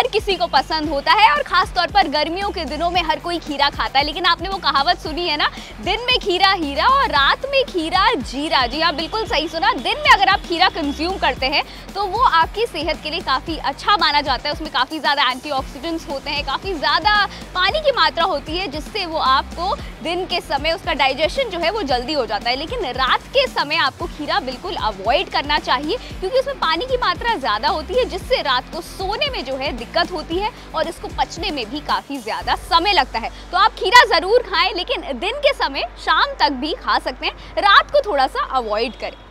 हर किसी को पसंद होता है और खास तौर पर गर्मियों के दिनों में हर कोई खीरा खाता है। लेकिन आपने वो कहावत सुनी है ना, दिन में खीरा हीरा और रात में खीरा जीरा। जी हाँ, बिल्कुल सही सुना। दिन में अगर आप खीरा कंज्यूम करते हैं तो वो आपकी सेहत के लिए काफ़ी अच्छा माना जाता है। उसमें काफ़ी ज़्यादा एंटीऑक्सीडेंट्स होते हैं, काफ़ी ज़्यादा पानी की मात्रा होती है, जिससे वो आपको दिन के समय उसका डाइजेशन जो है वो जल्दी हो जाता है। लेकिन रात के समय आपको खीरा बिल्कुल अवॉइड करना चाहिए, क्योंकि उसमें पानी की मात्रा ज़्यादा होती है, जिससे रात को सोने में जो है दिक्कत होती है और इसको पचने में भी काफ़ी ज़्यादा समय लगता है। तो आप खीरा ज़रूर खाएं, लेकिन दिन के समय शाम तक भी खा सकते हैं, रात को थोड़ा सा अवॉइड करें।